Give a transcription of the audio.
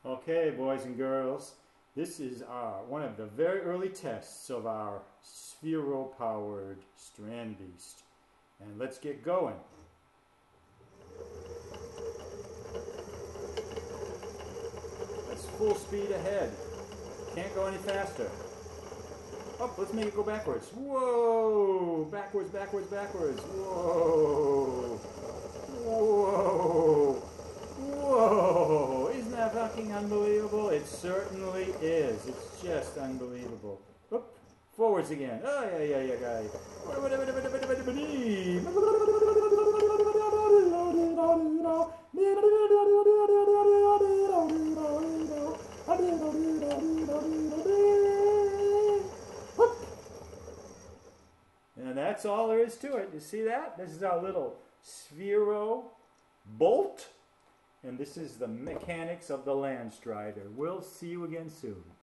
Okay, boys and girls, this is one of the very early tests of our Sphero-powered StrandBeest. And let's get going. That's full speed ahead. Can't go any faster. Oh, let's make it go backwards. Whoa! Backwards, backwards, backwards. Whoa! Whoa! Whoa! Isn't that fucking unbelievable? It certainly is. It's just unbelievable. Oop. Forwards again. Oh, yeah, guy. And that's all there is to it. You see that? This is our little Sphero bolt. And this is the mechanics of the Land Strider. We'll see you again soon.